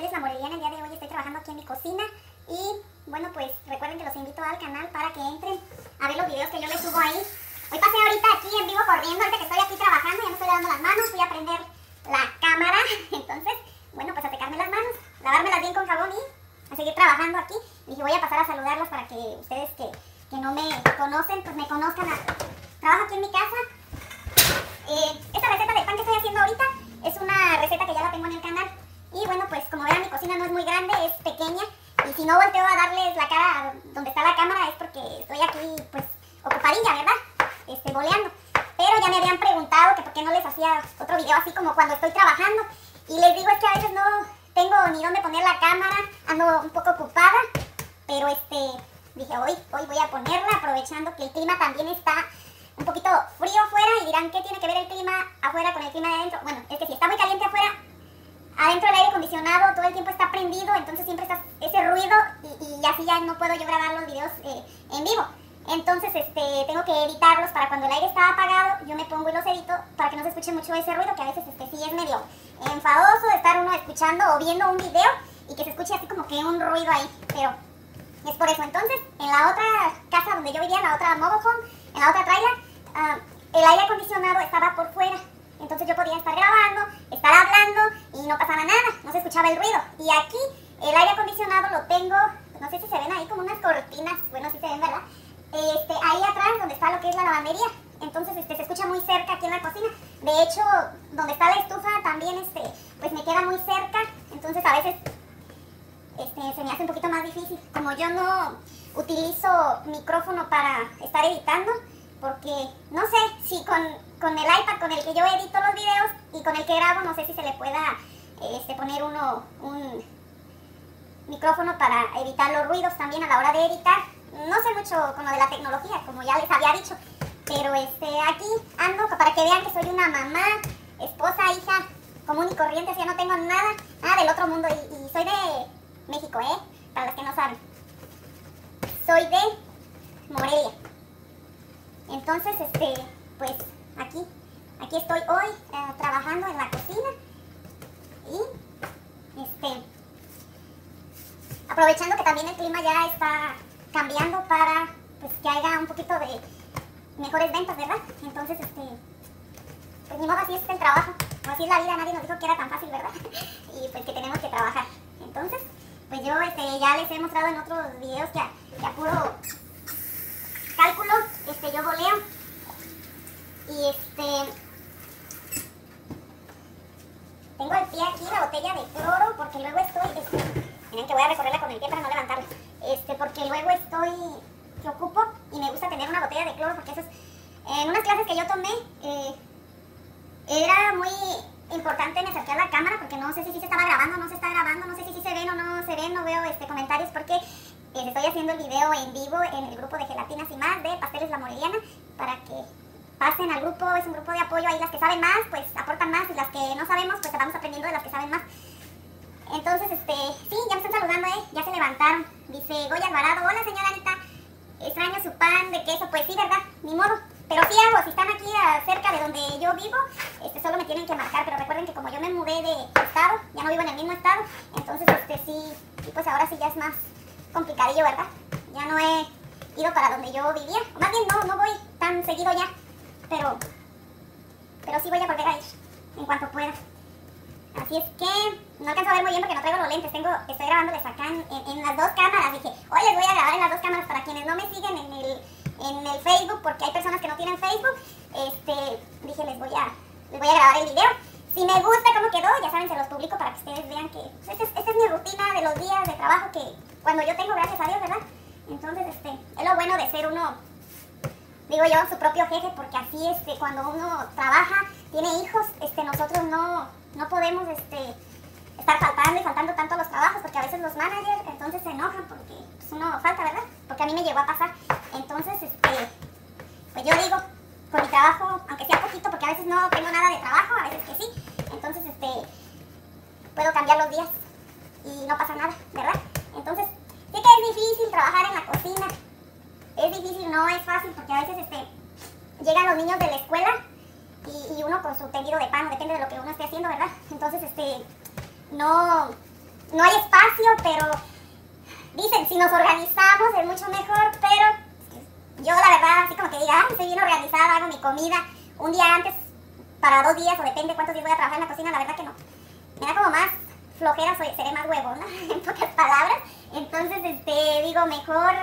Pasteles La Moreliana. El día de hoy estoy trabajando aquí en mi cocina y bueno, pues recuerden que los invito al canal para que entren a ver los videos que yo les subo ahí. Hoy pasé ahorita aquí en vivo corriendo, ahorita que estoy aquí trabajando, ya me estoy lavando las manos, fui a prender la cámara, entonces, bueno, pues a secarme las manos, lavármelas bien con jabón y a seguir trabajando aquí. Dije, voy a pasar a saludarlos para que ustedes que no me conocen, pues me conozcan. Trabajo aquí en mi casa. Esta receta de pan que estoy haciendo ahorita es una receta que ya la tengo en el canal. Y bueno, pues como verán, mi cocina no es muy grande, es pequeña. Y si no volteo a darles la cara donde está la cámara es porque estoy aquí, pues, ocupadilla, ¿verdad? Boleando. Pero ya me habían preguntado que por qué no les hacía otro video así como cuando estoy trabajando. Y les digo, es que a veces no tengo ni dónde poner la cámara, ando un poco ocupada. Pero dije, hoy voy a ponerla, aprovechando que el clima también está un poquito frío afuera. Y dirán, ¿qué tiene que ver el clima afuera con el clima de adentro? Bueno, es que si está muy caliente afuera, adentro el aire acondicionado todo el tiempo está prendido, entonces siempre está ese ruido y así ya no puedo yo grabar los videos en vivo. Entonces tengo que editarlos para cuando el aire está apagado, yo me pongo y los edito para que no se escuche mucho ese ruido, que a veces sí es medio enfadoso de estar uno escuchando o viendo un video y que se escuche así como que un ruido ahí, pero es por eso. Entonces, en la otra casa donde yo vivía, en la otra mobile home, en la otra trailer, el aire acondicionado estaba por fuera. Entonces yo podía estar grabando, estar hablando y no pasaba nada, no se escuchaba el ruido. Y aquí el aire acondicionado lo tengo, no sé si se ven ahí como unas cortinas, bueno, sí se ven, ¿verdad? Ahí atrás donde está lo que es la lavandería. Entonces se escucha muy cerca aquí en la cocina. De hecho, donde está la estufa también pues me queda muy cerca. Entonces a veces se me hace un poquito más difícil. Como yo no utilizo micrófono para estar editando, porque no sé si con el iPad con el que yo edito los videos y con el que grabo, no sé si se le pueda poner un micrófono para evitar los ruidos también a la hora de editar. No sé mucho con lo de la tecnología, como ya les había dicho, pero aquí ando para que vean que soy una mamá, esposa, hija común y corriente, ya no tengo nada del otro mundo y soy de México, para los que no saben. Soy de Morelia. Entonces, pues aquí estoy hoy trabajando en la cocina y aprovechando que también el clima ya está cambiando para pues que haya un poquito de mejores ventas, ¿verdad? Entonces, pues ni modo, así es el trabajo, o así es la vida, nadie nos dijo que era tan fácil, ¿verdad? Y pues que tenemos que trabajar. Entonces, pues yo ya les he mostrado en otros videos que a puro cálculo, yo voleo y tengo el pie aquí, la botella de cloro, porque luego miren que voy a recorrerla con el pie para no levantarla, porque luego que ocupo y me gusta tener una botella de cloro, porque eso es, en unas clases que yo tomé, era muy importante me acerqué a la cámara, porque no sé si se estaba grabando, no se está grabando, no sé si se ven o no se ven, no veo comentarios, porque estoy haciendo el video en vivo en el grupo de Gelatinas y Más de Pasteles La Moreliana, para que pasen al grupo. Es un grupo de apoyo, ahí las que saben más pues aportan más y las que no sabemos pues vamos aprendiendo de las que saben más. Entonces, sí, ya me están saludando, ya se levantaron. Dice Goya Alvarado, hola señora Anita, extraño su pan de queso. Pues sí, ¿verdad? Ni modo, pero sí hago, si están aquí cerca de donde yo vivo, solo me tienen que marcar, pero recuerden que como yo me mudé de estado, ya no vivo en el mismo estado, entonces sí, y pues ahora sí ya es más complicadillo, ¿verdad? Ya no he ido para donde yo vivía, o más bien no voy tan seguido ya, pero sí voy a volver a ir en cuanto pueda. Así es que no alcanzo a ver muy bien porque no traigo los lentes, estoy grabándoles acá en las dos cámaras. Dije, hoy les voy a grabar en las dos cámaras para quienes no me siguen en el Facebook, porque hay personas que no tienen Facebook. Dije, les voy a grabar el video. Si me gusta cómo quedó, ya saben, se los publico para que ustedes vean que esta es mi rutina de los días de trabajo que cuando yo tengo, gracias a Dios, ¿verdad? Entonces, es lo bueno de ser uno, digo yo, su propio jefe, porque así cuando uno trabaja, tiene hijos, nosotros no podemos estar faltando tanto a los trabajos, porque a veces los managers entonces se enojan porque pues, uno falta, ¿verdad? Porque a mí me llegó a pasar. Entonces, pues yo digo, por mi trabajo, aunque sea poquito, porque a veces no tengo nada de trabajo, a veces que sí, entonces puedo cambiar los días y no pasa nada, ¿verdad? Entonces, sí que es difícil trabajar en la cocina, es difícil, no es fácil, porque a veces llegan los niños de la escuela y uno con su tendido de pan, depende de lo que uno esté haciendo, ¿verdad? Entonces, no no hay espacio, pero dicen, si nos organizamos es mucho mejor, pero yo la verdad, así como que diga, estoy bien organizada, hago mi comida un día antes para 2 días, o depende cuántos días voy a trabajar en la cocina, la verdad que no. Me da como más flojera, seré más huevona, en pocas palabras. Entonces, digo, mejor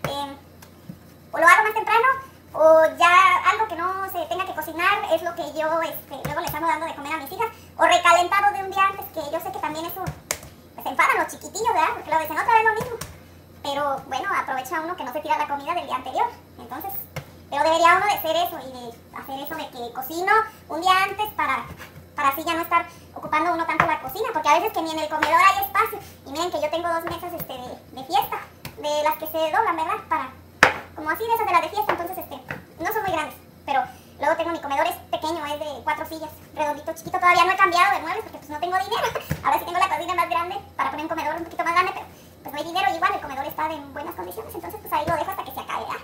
o lo hago más temprano, o ya algo que no se tenga que cocinar es lo que yo luego les ando dando de comer a mis hijas, o recalentado de un día antes, que yo sé que también eso pues enfadan los chiquitillos, ¿verdad? Porque lo dicen otra vez lo mismo. Pero bueno, aprovecha uno que no se tira la comida del día anterior. Entonces, pero debería uno de hacer eso y de hacer eso de que cocino un día antes para así ya no estar ocupando uno tanto la cocina, porque a veces que ni en el comedor hay espacio. Y miren que yo tengo 2 mesas de fiesta, de las que se doblan, ¿verdad? Como así de esas de las de fiesta, entonces no son muy grandes, pero luego tengo mi comedor, es pequeño, es de 4 sillas, redondito, chiquito, todavía no he cambiado de muebles porque pues no tengo dinero. Ahora sí tengo la cocina más grande para poner un comedor un poquito más grande, pero pues no hay dinero, igual el comedor está en buenas condiciones, entonces pues ahí lo dejo hasta que se acabe, ¿verdad?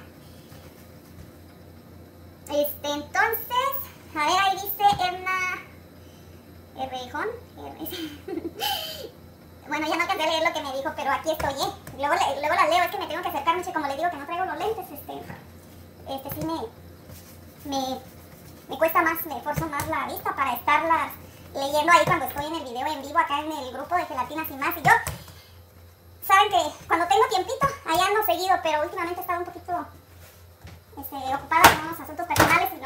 Entonces, a ver, ahí dice Edna Rejón. Bueno, ya no alcancé a leer lo que me dijo, pero aquí estoy, luego las leo, es que me tengo que acercar mucho, como les digo que no traigo los lentes, sí me cuesta más, me esfuerzo más la vista para estarlas leyendo ahí cuando estoy en el video en vivo acá en el grupo de Gelatinas y Más. Y yo, saben que cuando tengo tiempito, ahí ando seguido, pero últimamente he estado un poquito ocupada con unos asuntos personales y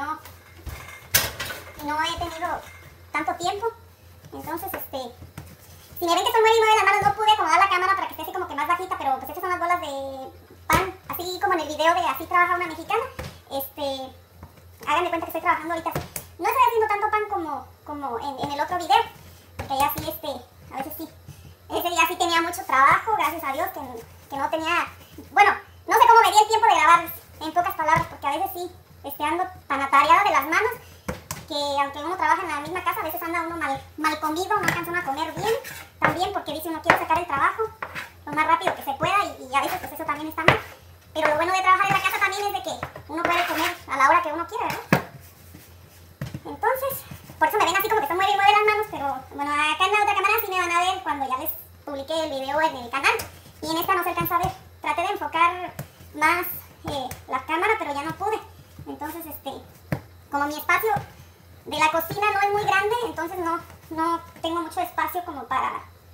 no he tenido tanto tiempo. Entonces, si me ven que estoy muy de las manos, no pude acomodar la cámara para que esté así como que más bajita, pero pues estas son las bolas de pan, así como en el video de Así Trabaja Una Mexicana. Hagan de cuenta que estoy trabajando ahorita así. No estoy haciendo tanto pan como en el otro video, porque allá sí, a veces sí. Ese día sí tenía mucho trabajo, gracias a Dios, que no tenía, bueno, no sé cómo me di el tiempo de grabarles, en pocas palabras, porque a veces sí, ando tan atareada de las manos, que aunque uno trabaja en la misma casa, a veces anda uno mal comido, no alcanza uno a comer bien, también porque dice uno quiere sacar el trabajo lo más rápido que se pueda, y a veces pues eso también está mal. Pero lo bueno de trabajar en la casa también es de que uno puede comer a la hora que uno quiera, ¿verdad? Entonces, por eso me ven así como que estoy muy bien las manos, pero bueno, acá en la otra cámara sí me van a ver cuando ya les publiqué el video en el canal, y en esta no se alcanza a ver. Traté de enfocar más la cámara, pero ya no pude. Entonces, como mi espacio de la cocina no es muy grande, entonces no tengo mucho espacio como para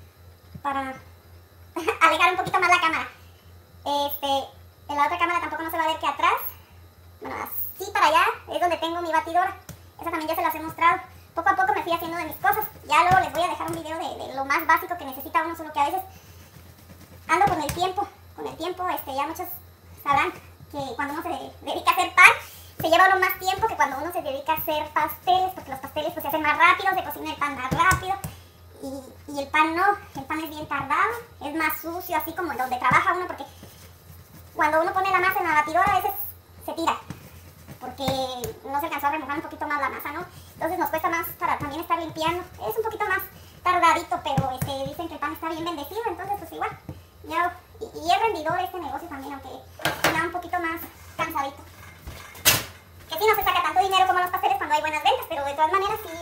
alejar un poquito más la cámara. En la otra cámara tampoco no se va a ver que atrás, bueno, así para allá es donde tengo mi batidora. Esa también ya se las he mostrado. Poco a poco me fui haciendo de mis cosas. Ya luego les voy a dejar un video de lo más básico que necesita uno, solo que a veces ando con el tiempo. Ya muchos sabrán que cuando uno se dedica a hacer pan, se lleva uno más tiempo que cuando uno se dedica a hacer pasteles, porque los pasteles pues se hacen más rápido, se cocina el pan más rápido, y el pan no, el pan es bien tardado, es más sucio, así como donde trabaja uno, porque cuando uno pone la masa en la batidora a veces se tira, porque no se alcanzó a remojar un poquito más la masa, ¿no? Entonces nos cuesta más para también estar limpiando, es un poquito más tardadito, pero dicen que el pan está bien bendecido, entonces pues igual, ya, y es rendidor este negocio también, aunque me da un poquito más cansadito. Que sí no se saca tanto dinero como los pasteles cuando hay buenas ventas, pero de todas maneras sí,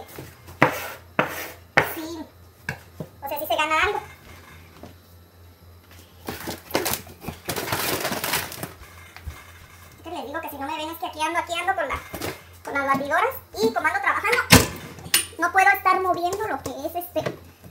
sí, o sea, sí se gana algo. Les digo que si no me ven es que aquí ando con las batidoras, y como ando trabajando no puedo estar moviendo lo que es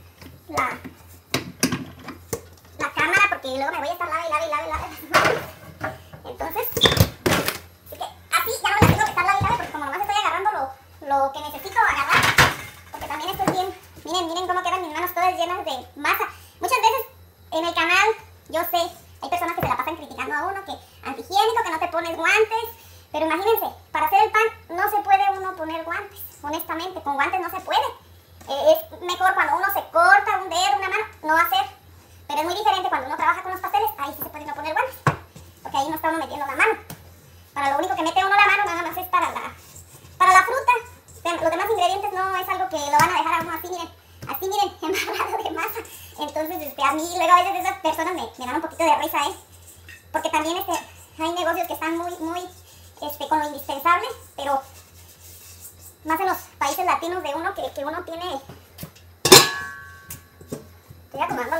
la cámara, porque luego me voy a estar lave. Entonces, así que así ya no me la tengo que estar lave, porque como nomás estoy agarrando lo que necesito agarrar, porque también esto es bien, miren cómo quedan mis manos todas llenas de masa. Muchas veces en el canal, yo sé, hay personas que se la pasan criticando a uno, que antihigiénico, que no te pones guantes, pero imagínense, para hacer el pan no se puede uno poner guantes, honestamente, con guantes no se puede. Es mejor cuando uno se corta un dedo, una mano, no hacer, pero es muy diferente cuando uno trabaja con los pasteles, ahí sí se puede no poner guantes, porque ahí no está uno metiendo la mano. Para lo único que mete uno la mano nada más es para la fruta. Los demás ingredientes no es algo que lo van a dejar a uno así, miren, embarrado de masa. Entonces, a mí luego a veces esas personas me dan un poquito de risa, porque también hay negocios que están muy con lo indispensable, pero más en los países latinos de uno que uno tiene. Estoy acomodando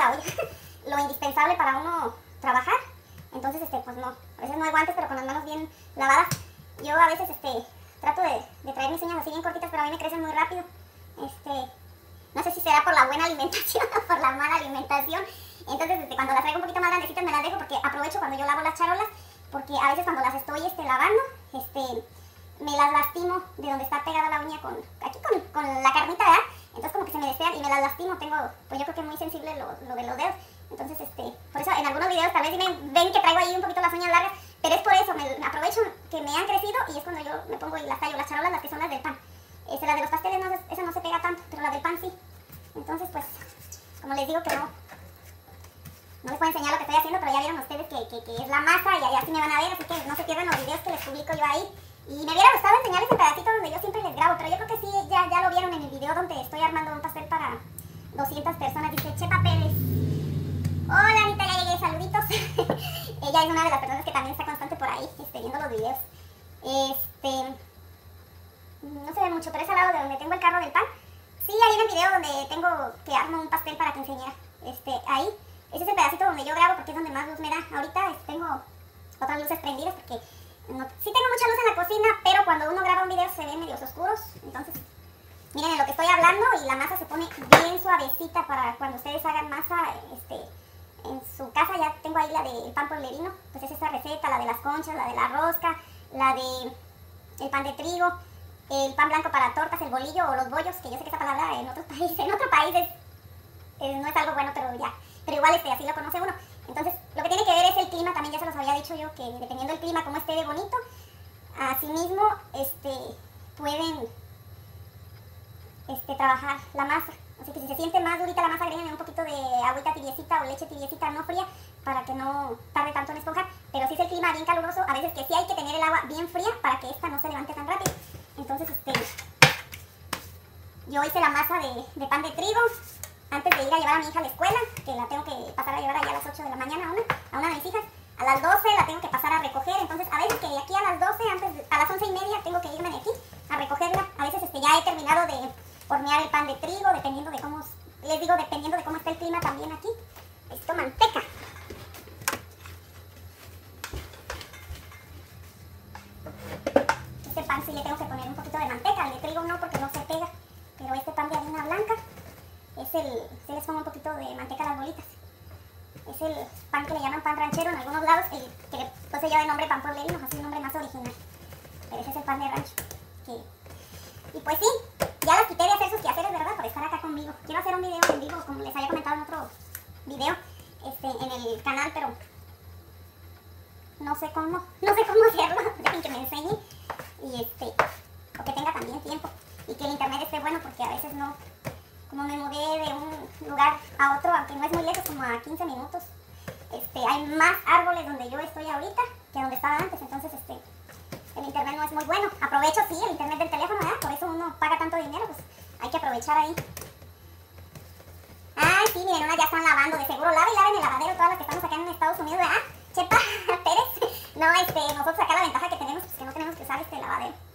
indispensable para uno trabajar. Entonces, pues no, a veces no hay guantes, pero con las manos bien lavadas. Yo a veces, trato de traer mis uñas así bien cortitas, pero a mí me crecen muy rápido. No sé si será por la buena alimentación o por la mala alimentación. Entonces, cuando las traigo un poquito más grandecitas me las dejo porque aprovecho cuando yo lavo las charolas, porque a veces cuando las estoy lavando, me las lastimo de donde está pegada la uña aquí con la carnita, ¿verdad? Entonces como que se me despegan y me las lastimo. Tengo, pues yo creo que es muy sensible lo de los dedos. Entonces, por eso en algunos videos tal vez ven que traigo ahí un poquito las uñas largas, pero es por eso, me aprovecho que me han crecido y es cuando yo me pongo y las tallo, las charolas, las que son las del pan. La de los pasteles, no, esa no se pega tanto, pero la del pan sí. Entonces, pues, como les digo que no les puedo enseñar lo que estoy haciendo, pero ya vieron ustedes que es la masa y así me van a ver, así que no se pierdan los videos que les publico yo ahí. Y me hubiera gustado enseñarles el pedacito donde yo siempre les grabo, pero yo creo que sí, ya lo vieron en el video donde estoy armando un pastel para 200 personas. Dice Chepa Pérez. Hola Anita, ya llegué, saluditos. Ella es una de las personas que también está constante por ahí, viendo los videos. No se ve mucho, pero es al lado de donde tengo el carro del pan. Sí, ahí en el video donde tengo que armo un pastel para que enseñara. Ahí, ese es el pedacito donde yo grabo porque es donde más luz me da. Ahorita tengo otras luces prendidas porque sí tengo mucha luz en la cocina, pero cuando uno graba un video se ven medios oscuros. Entonces, miren en lo que estoy hablando y la masa se pone bien suavecita para cuando ustedes hagan masa, en su casa. Ya tengo ahí la del pan pueblerino, pues es esta receta, la de las conchas, la de la rosca, la de el pan de trigo, el pan blanco para tortas, el bolillo o los bollos, que yo sé que esa palabra en otros países no es algo bueno, pero igual así lo conoce uno. Entonces, lo que tiene que ver es el clima, también ya se los había dicho yo, que dependiendo del clima, como esté de bonito, asimismo, pueden, trabajar la masa. Así que si se siente más durita la masa, agréguenle un poquito de agüita tibiecita o leche tibiecita no fría, para que no tarde tanto en esponjar. Pero si es el clima bien caluroso, a veces que sí hay que tener el agua bien fría para que esta no se levante tan rápido. Entonces, yo hice la masa de pan de trigo antes de ir a llevar a mi hija a la escuela, que la tengo que pasar a llevar allá a las 8 de la mañana a una de mis hijas. A las 12 la tengo que pasar a recoger, entonces a veces que de aquí a las 12, a las 11:30 tengo que irme de aquí a recogerla. A veces ya he terminado de hornear el pan de trigo, dependiendo de cómo, dependiendo de cómo está el clima también aquí. Esto manteca. Este pan sí le tengo que poner un poquito de manteca, el de trigo no porque no se pega, pero este pan de harina blanca sí les pongo un poquito de manteca a las bolitas. Es el pan que le llaman pan ranchero en algunos lados, el que pues se lleva de nombre pan pueblerino, así un nombre más original. Pero ese es el pan de rancho. Y pues sí, ya las quité de hacer sus quehaceres, ¿verdad? Por estar acá conmigo. Quiero hacer un video en vivo, como les había comentado en otro video, en el canal, pero no sé cómo hacerlo. Dejen que me enseñe y o que tenga también tiempo y que el internet esté bueno, porque a veces no. Como me mudé de un lugar a otro, aunque no es muy lejos, como a 15 minutos, hay más árboles donde yo estoy ahorita que donde estaba antes. Entonces el internet no es muy bueno. Aprovecho, sí, el internet del teléfono, ¿verdad? Por eso uno paga tanto dinero, pues hay que aprovechar ahí. Ay, sí, miren, unas ya están lavando, de seguro laven el lavadero, todas las que estamos acá en Estados Unidos, ¿verdad? Chepa Pérez. No, nosotros acá la ventaja que tenemos, pues que no tenemos que usar lavadero.